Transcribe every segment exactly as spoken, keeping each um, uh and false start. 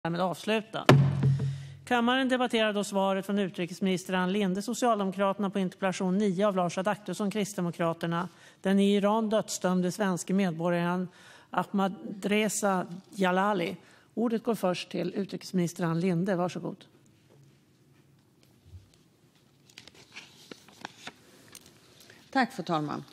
Därmed avsluta. Kammaren debatterar då svaret från utrikesminister Ann Linde, Socialdemokraterna, på interpellation nio av Lars Adaktusson, Kristdemokraterna. Den i Iran dödsdömde svenska medborgaren Ahmadreza Djalali. Ordet går först till utrikesminister Ann Linde. Varsågod. Tack, fru talman.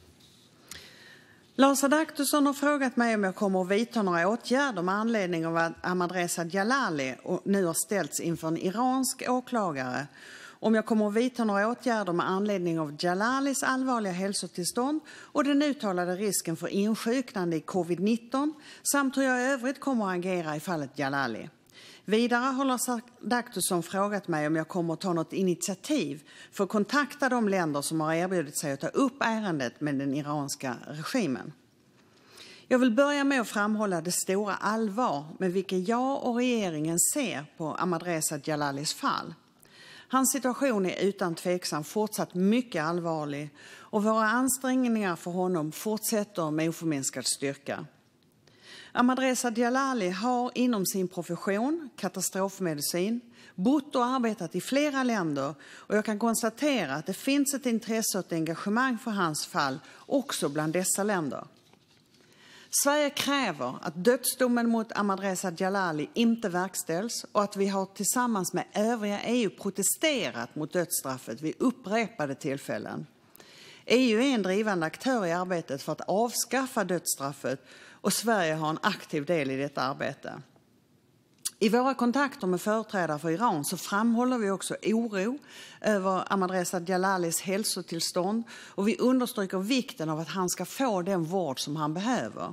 Lars Adaktusson har frågat mig om jag kommer att vidta några åtgärder med anledning av att Ahmadreza Djalali nu har ställts inför en iransk åklagare. Om jag kommer att vidta några åtgärder med anledning av Djalalis allvarliga hälsotillstånd och den uttalade risken för insjuknande i covid nitton samt hur jag i övrigt kommer att agera i fallet Djalali. Vidare har Lars Adaktusson frågat mig om jag kommer att ta något initiativ för att kontakta de länder som har erbjudit sig att ta upp ärendet med den iranska regimen. Jag vill börja med att framhålla det stora allvar med vilket jag och regeringen ser på Ahmadreza Djalalis fall. Hans situation är utan tvekan fortsatt mycket allvarlig och våra ansträngningar för honom fortsätter med oförminskad styrka. Ahmadreza Djalali har inom sin profession, katastrofmedicin, bott och arbetat i flera länder och jag kan konstatera att det finns ett intresse och ett engagemang för hans fall också bland dessa länder. Sverige kräver att dödsdomen mot Ahmadreza Djalali inte verkställs och att vi har tillsammans med övriga E U protesterat mot dödsstraffet vid upprepade tillfällen. E U är en drivande aktör i arbetet för att avskaffa dödsstraffet och Sverige har en aktiv del i detta arbete. I våra kontakter med företrädare för Iran så framhåller vi också oro över Ahmadreza Djalalis hälsotillstånd och vi understryker vikten av att han ska få den vård som han behöver.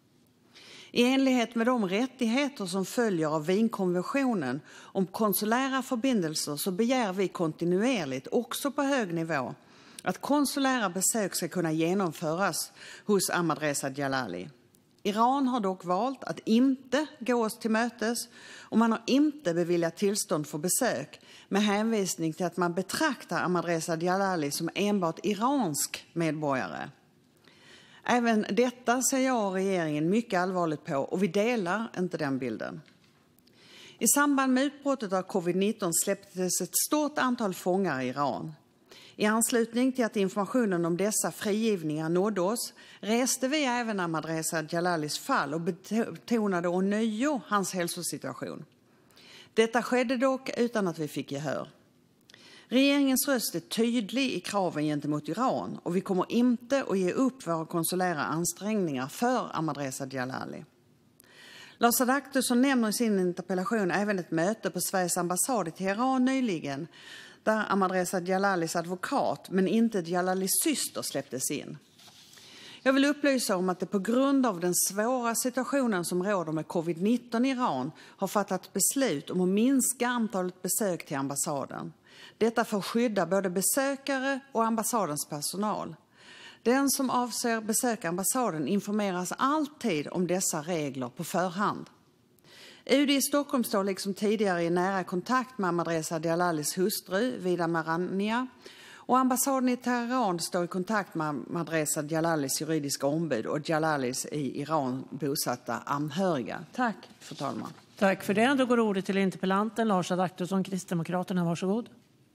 I enlighet med de rättigheter som följer av Wienkonventionen om konsulära förbindelser så begär vi kontinuerligt, också på hög nivå, att konsulära besök ska kunna genomföras hos Ahmadreza Djalali. Iran har dock valt att inte gå oss till mötes och man har inte beviljat tillstånd för besök med hänvisning till att man betraktar Ahmadreza Djalali som enbart iransk medborgare. Även detta ser jag och regeringen mycket allvarligt på och vi delar inte den bilden. I samband med utbrottet av covid nitton släpptes ett stort antal fångar i Iran. I anslutning till att informationen om dessa frigivningar nådde oss reste vi även Ahmadreza Djalalis fall och betonade ånyo hans hälsosituation. Detta skedde dock utan att vi fick gehör. Regeringens röst är tydlig i kraven gentemot Iran och vi kommer inte att ge upp våra konsulära ansträngningar för Ahmadreza Djalali. Lars Adaktusson nämner i sin interpellation även ett möte på Sveriges ambassad i Teheran nyligen där Ahmadreza Djalalis advokat, men inte Djalalis syster, släpptes in. Jag vill upplysa om att det på grund av den svåra situationen som råder med covid nitton i Iran har fattat beslut om att minska antalet besök till ambassaden. Detta för att skydda både besökare och ambassadens personal. Den som avser besöka ambassaden informeras alltid om dessa regler på förhand. U D i Stockholm står liksom tidigare i nära kontakt med Ahmadreza Djalalis hustru, Vida Marania, och ambassaden i Teheran står i kontakt med Ahmadreza Djalalis juridiska ombud och Djalalis i Iran bosatta anhöriga. Tack, fru talman. Tack för det. Då går ordet till interpellanten Lars Adaktusson, Kristdemokraterna. Varsågod.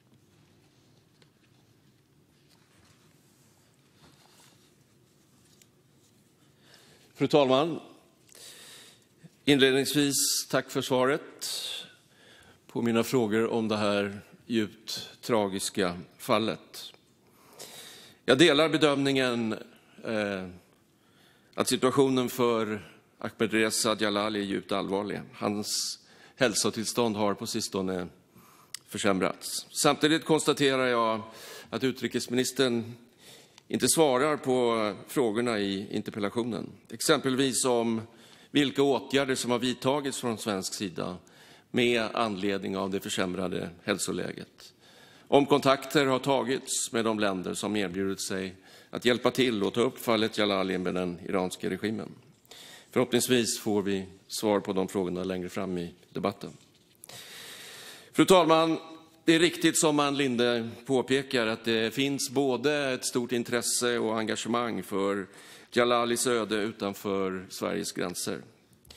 Fru talman. Inledningsvis tack för svaret på mina frågor om det här djupt tragiska fallet. Jag delar bedömningen eh, att situationen för Ahmadreza Djalali är djupt allvarlig. Hans hälsotillstånd har på sistone försämrats. Samtidigt konstaterar jag att utrikesministern inte svarar på frågorna i interpellationen. Exempelvis om vilka åtgärder som har vidtagits från svensk sida med anledning av det försämrade hälsoläget. Om kontakter har tagits med de länder som erbjudit sig att hjälpa till och ta upp fallet Djalali med den iranska regimen. Förhoppningsvis får vi svar på de frågorna längre fram i debatten. Fru talman, det är riktigt som Ann Linde påpekar att det finns både ett stort intresse och engagemang för Djalalis öde utanför Sveriges gränser.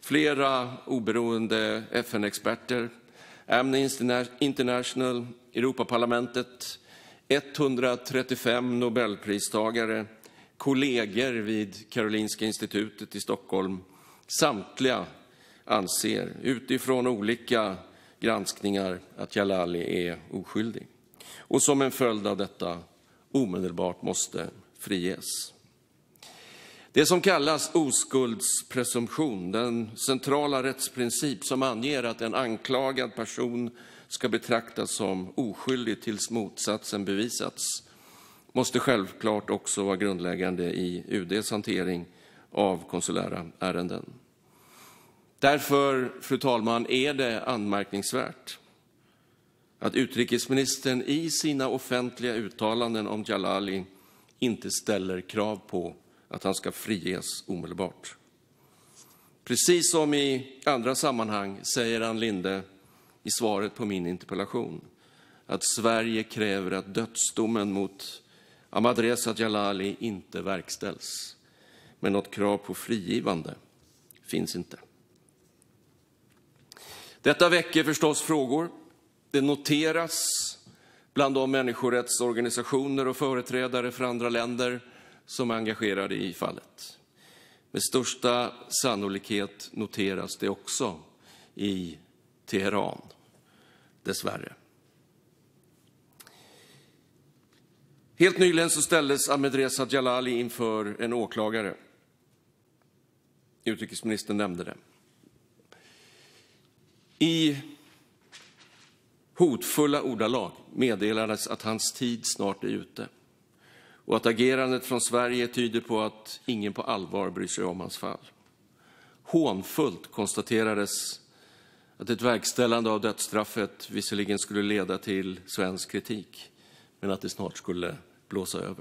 Flera oberoende F N-experter, Amnesty International, Europaparlamentet, etthundratrettiofem Nobelpristagare, kollegor vid Karolinska institutet i Stockholm, samtliga anser utifrån olika granskningar att Djalali är oskyldig och som en följd av detta omedelbart måste friges. Det som kallas oskuldspresumtion, den centrala rättsprincip som anger att en anklagad person ska betraktas som oskyldig tills motsatsen bevisats, måste självklart också vara grundläggande i U D:s hantering av konsulära ärenden. Därför, fru talman, är det anmärkningsvärt att utrikesministern i sina offentliga uttalanden om Djalali inte ställer krav på att han ska friges omedelbart. Precis som i andra sammanhang säger Ann Linde i svaret på min interpellation att Sverige kräver att dödsdomen mot Ahmadreza Djalali inte verkställs. Men något krav på frigivande finns inte. Detta väcker förstås frågor. Det noteras bland de människorättsorganisationer och företrädare för andra länder som är engagerade i fallet. Med största sannolikhet noteras det också i Teheran, dessvärre. Helt nyligen så ställdes Ahmadreza Djalali inför en åklagare. Utrikesministern nämnde det. I hotfulla ordalag meddelades att hans tid snart är ute och att agerandet från Sverige tyder på att ingen på allvar bryr sig om hans fall. Hånfullt konstaterades att ett verkställande av dödsstraffet visserligen skulle leda till svensk kritik, men att det snart skulle blåsa över.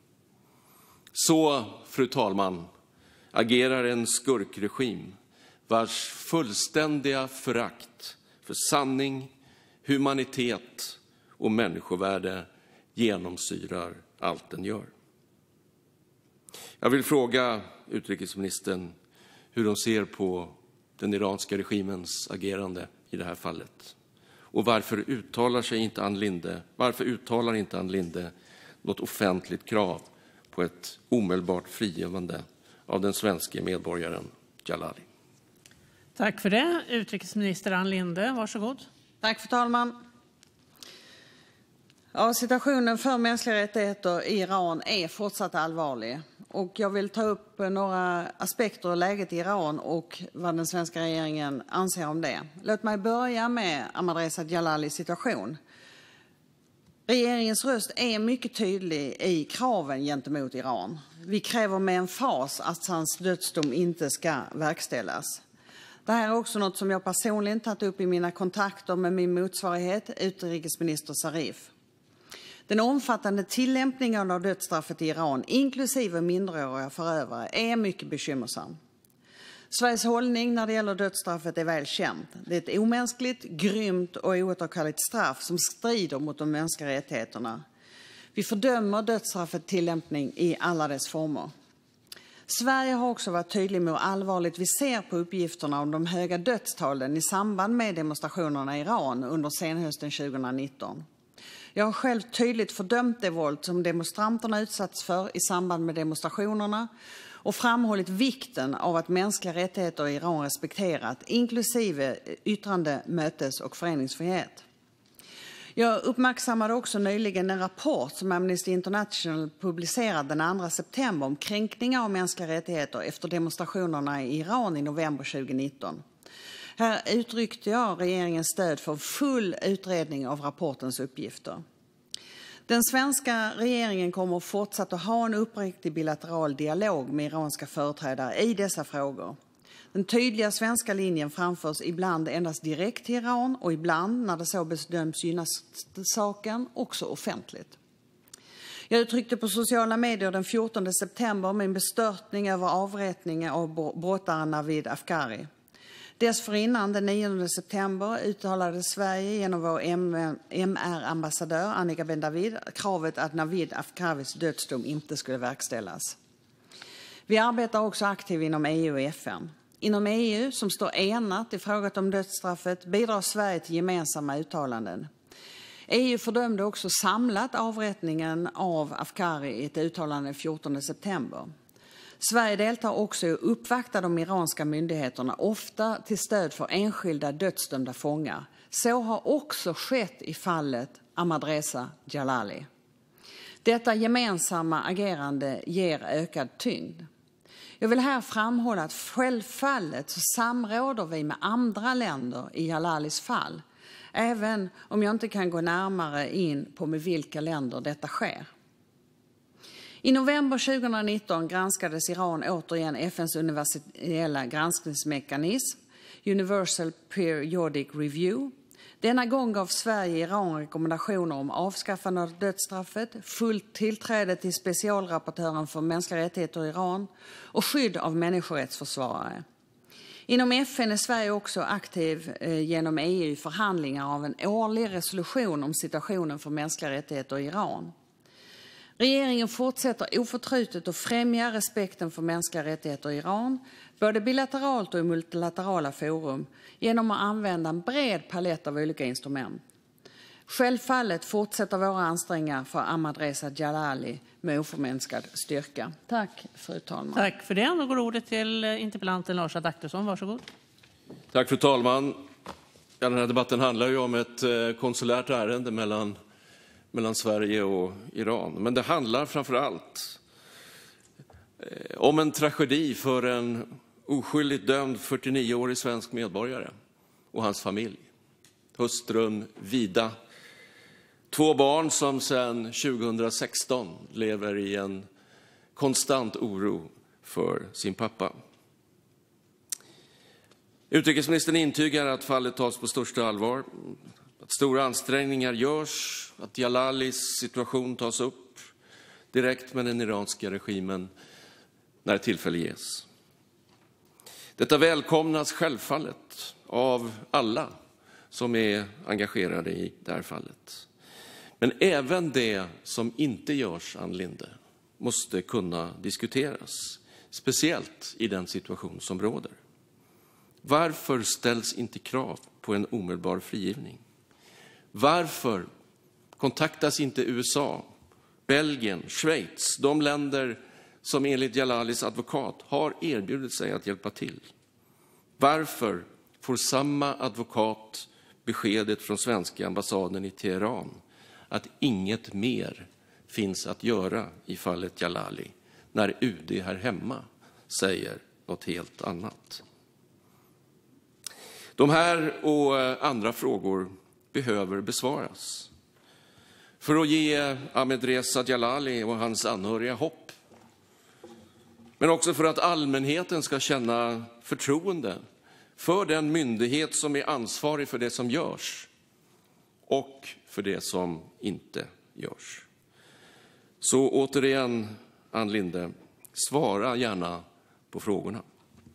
Så, fru talman, agerar en skurkregim vars fullständiga förakt för sanning, humanitet och människovärde genomsyrar allt den gör. Jag vill fråga utrikesministern hur de ser på den iranska regimens agerande i det här fallet. Och varför uttalar sig inte Ann Linde, varför uttalar inte Ann Linde något offentligt krav på ett omedelbart frigivande av den svenska medborgaren Djalali? Tack för det. Utrikesminister Ann Linde, varsågod. Tack, fru talman. Ja, situationen för mänskliga rättigheter i Iran är fortsatt allvarlig. Och jag vill ta upp några aspekter av läget i Iran och vad den svenska regeringen anser om det. Låt mig börja med Ahmadreza Djalalis situation. Regeringens röst är mycket tydlig i kraven gentemot Iran. Vi kräver med en fas att hans dödsdom inte ska verkställas. Det här är också något som jag personligen tagit upp i mina kontakter med min motsvarighet, utrikesminister Zarif. Den omfattande tillämpningen av dödsstraffet i Iran, inklusive minderåriga förövare, är mycket bekymmersam. Sveriges hållning när det gäller dödsstraffet är väl känd. Det är ett omänskligt, grymt och oåterkalleligt straff som strider mot de mänskliga rättigheterna. Vi fördömer dödsstraffets tillämpning i alla dess former. Sverige har också varit tydlig med hur allvarligt vi ser på uppgifterna om de höga dödstalen i samband med demonstrationerna i Iran under senhösten tjugonitton. Jag har själv tydligt fördömt det våld som demonstranterna utsatts för i samband med demonstrationerna och framhållit vikten av att mänskliga rättigheter i Iran respekterat, inklusive yttrande-, mötes- och föreningsfrihet. Jag uppmärksammade också nyligen en rapport som Amnesty International publicerade den andra september om kränkningar av mänskliga rättigheter efter demonstrationerna i Iran i november tjugonitton. Här uttryckte jag regeringens stöd för full utredning av rapportens uppgifter. Den svenska regeringen kommer fortsatt att ha en uppriktig bilateral dialog med iranska företrädare i dessa frågor. Den tydliga svenska linjen framförs ibland endast direkt till Iran och ibland, när det så bedöms gynna saken, också offentligt. Jag uttryckte på sociala medier den fjortonde september min bestörtning över avrättningen av brottaren Navid Afkari. Dessförinnan, den nionde september, uttalade Sverige genom vår M R-ambassadör Annika Ben David kravet att Navid Afkaris dödsdom inte skulle verkställas. Vi arbetar också aktivt inom E U och F N. Inom E U, som står enat i frågan om dödsstraffet, bidrar Sverige till gemensamma uttalanden. E U fördömde också samlat avrättningen av Afkari i ett uttalande den fjortonde september. Sverige deltar också i att uppvakta de iranska myndigheterna, ofta till stöd för enskilda dödsdömda fångar. Så har också skett i fallet Ahmadreza Djalali. Detta gemensamma agerande ger ökad tyngd. Jag vill här framhålla att självfallet så samråder vi med andra länder i Jalalis fall, även om jag inte kan gå närmare in på med vilka länder detta sker. I november tjugonitton granskades Iran återigen F N:s universella granskningsmekanism, Universal Periodic Review. Denna gång gav Sverige Iran rekommendationer om avskaffande av dödsstraffet, fullt tillträde till specialrapportören för mänskliga rättigheter i Iran och skydd av människorättsförsvarare. Inom F N är Sverige också aktiv genom E U i förhandlingar av en årlig resolution om situationen för mänskliga rättigheter i Iran. Regeringen fortsätter oförtrutet att främja respekten för mänskliga rättigheter i Iran, både bilateralt och i multilaterala forum, genom att använda en bred palett av olika instrument. Självfallet fortsätter våra ansträngningar för Ahmadreza Djalali med oförminskad styrka. Tack, fru talman. Tack för det. Då går ordet till interpellanten Lars Adaktusson. Varsågod. Tack, fru talman. Ja, den här debatten handlar ju om ett konsulärt ärende mellan, mellan Sverige och Iran. Men det handlar framför allt om en tragedi för en oskyldigt dömd fyrtionioårig svensk medborgare och hans familj. Hustrun Vida. Två barn som sedan tjugohundrasexton lever i en konstant oro för sin pappa. Utrikesministern intygar att fallet tas på största allvar, att stora ansträngningar görs, att Jalalis situation tas upp direkt med den iranska regimen när tillfälle ges. Detta välkomnas självfallet av alla som är engagerade i det här fallet. Men även det som inte görs, Ann Linde, måste kunna diskuteras, speciellt i den situation som råder. Varför ställs inte krav på en omedelbar frigivning? Varför kontaktas inte U S A, Belgien, Schweiz, de länder som enligt Jalalis advokat har erbjudit sig att hjälpa till? Varför får samma advokat beskedet från svenska ambassaden i Teheran att inget mer finns att göra i fallet Jalali, när U D här hemma säger något helt annat? De här och andra frågor behöver besvaras för att ge Ahmadreza Djalali och hans anhöriga hopp, men också för att allmänheten ska känna förtroende för den myndighet som är ansvarig för det som görs och för det som inte görs. Så återigen, Ann Linde, svara gärna på frågorna.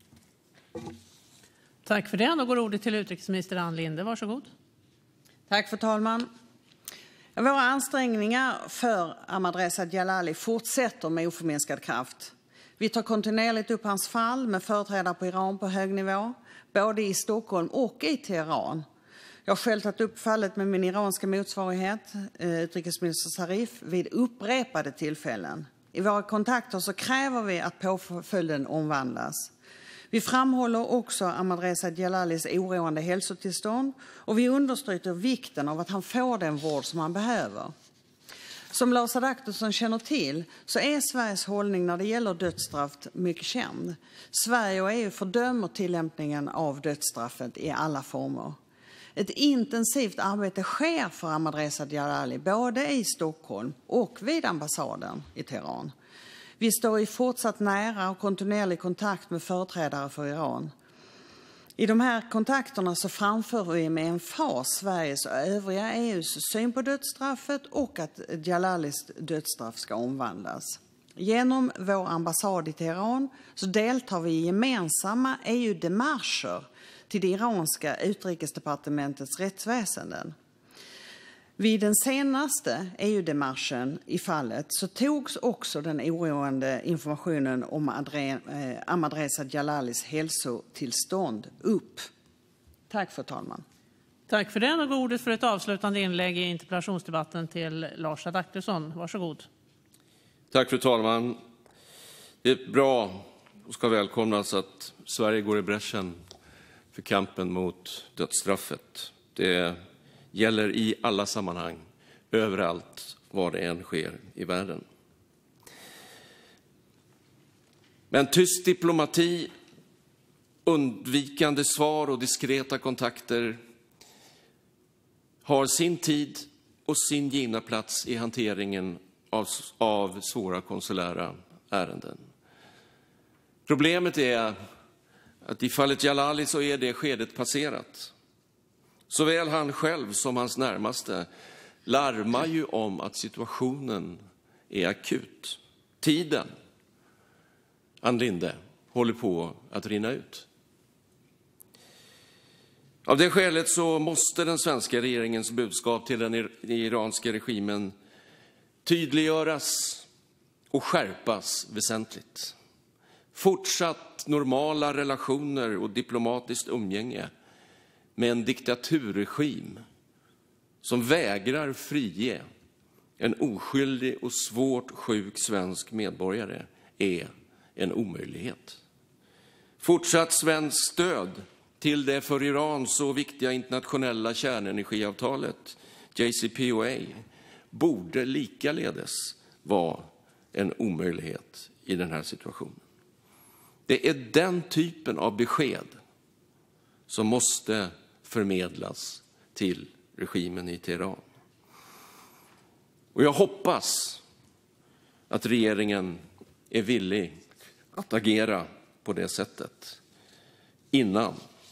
Tack för det. Då går ordet till utrikesminister Ann Linde. Varsågod. Tack, fru talman. Våra ansträngningar för Ahmadreza Djalali fortsätter med oförminskad kraft. Vi tar kontinuerligt upp hans fall med företrädare på Iran på hög nivå, både i Stockholm och i Teheran. Jag har själv tagit upp fallet med min iranska motsvarighet, utrikesminister Zarif, vid upprepade tillfällen. I våra kontakter så kräver vi att påföljden omvandlas. Vi framhåller också Ahmadreza Djalalis oroande hälsotillstånd och vi understryker vikten av att han får den vård som han behöver. Som Lars Adaktusson känner till så är Sveriges hållning när det gäller dödsstraff mycket känd. Sverige och E U fördömer tillämpningen av dödsstraffet i alla former. Ett intensivt arbete sker för Ahmadreza Djalali både i Stockholm och vid ambassaden i Teheran. Vi står i fortsatt nära och kontinuerlig kontakt med företrädare för Iran. I de här kontakterna så framför vi med emfas Sveriges och övriga E U:s syn på dödsstraffet och att Djalalis dödsstraff ska omvandlas. Genom vår ambassad i Teheran så deltar vi i gemensamma E U-demarcher till det iranska utrikesdepartementets rättsväsenden. Vid den senaste E U-demarschen i fallet så togs också den oroande informationen om Ahmadreza Djalalis hälsotillstånd upp. Tack för talman. Tack för den, och ordet för ett avslutande inlägg i interpellationsdebatten till Lars Adaktusson. Varsågod. Tack för talman. Det är bra och ska välkomnas att Sverige går i bräschen för kampen mot dödsstraffet. Det gäller i alla sammanhang, överallt, var det än sker i världen. Men tyst diplomati, undvikande svar och diskreta kontakter har sin tid och sin givna plats i hanteringen av, av svåra konsulära ärenden. Problemet är att i fallet Djalali så är det skedet passerat. Såväl han själv som hans närmaste larmar ju om att situationen är akut. Tiden, Ann Linde, håller på att rinna ut. Av det skälet så måste den svenska regeringens budskap till den iranska regimen tydliggöras och skärpas väsentligt. Fortsatt normala relationer och diplomatiskt umgänge med en diktaturregim som vägrar frige en oskyldig och svårt sjuk svensk medborgare är en omöjlighet. Fortsatt svenskt stöd till det för Iran så viktiga internationella kärnenergiavtalet J C P O A borde likaledes vara en omöjlighet i den här situationen. Det är den typen av besked som måste förmedlas till regimen i Teheran. Och jag hoppas att regeringen är villig att agera på det sättet innan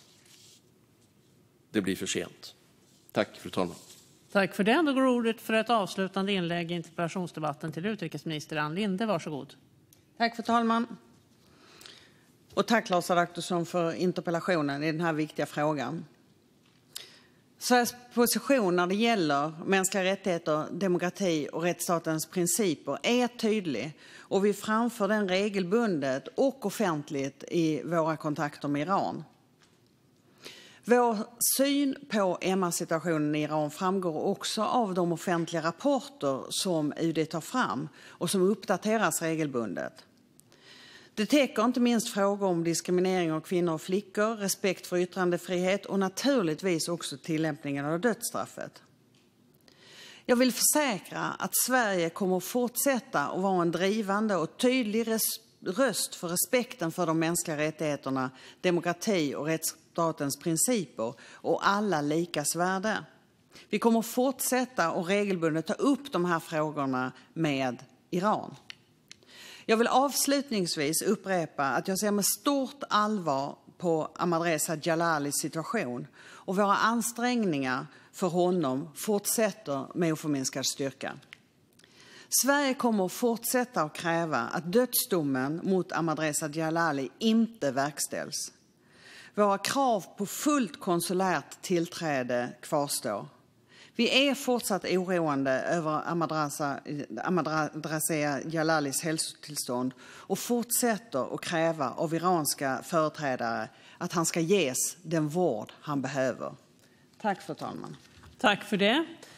det blir för sent. Tack, fru talman. Tack för det. Då går ordet för ett avslutande inlägg i interpellationsdebatten till utrikesminister Ann Linde. Varsågod. Tack för talman. Och tack Lars Adaktusson för interpellationen i den här viktiga frågan. Sveriges position när det gäller mänskliga rättigheter, demokrati och rättsstatens principer är tydlig, och vi framför den regelbundet och offentligt i våra kontakter med Iran. Vår syn på M R-situationen i Iran framgår också av de offentliga rapporter som U D tar fram och som uppdateras regelbundet. Det täcker inte minst frågor om diskriminering av kvinnor och flickor, respekt för yttrandefrihet och naturligtvis också tillämpningen av dödsstraffet. Jag vill försäkra att Sverige kommer att fortsätta att vara en drivande och tydlig röst för respekten för de mänskliga rättigheterna, demokrati och rättsstatens principer och alla likas värde. Vi kommer att fortsätta och regelbundet ta upp de här frågorna med Iran. Jag vill avslutningsvis upprepa att jag ser med stort allvar på Ahmadreza Djalalis situation, och våra ansträngningar för honom fortsätter med oförminskad styrka. Sverige kommer att fortsätta att kräva att dödsdomen mot Ahmadreza Djalali inte verkställs. Våra krav på fullt konsulärt tillträde kvarstår. Vi är fortsatt oroande över Ahmadreza, Ahmadreza Djalalis hälsotillstånd och fortsätter att kräva av iranska företrädare att han ska ges den vård han behöver. Tack för talman. Tack för det.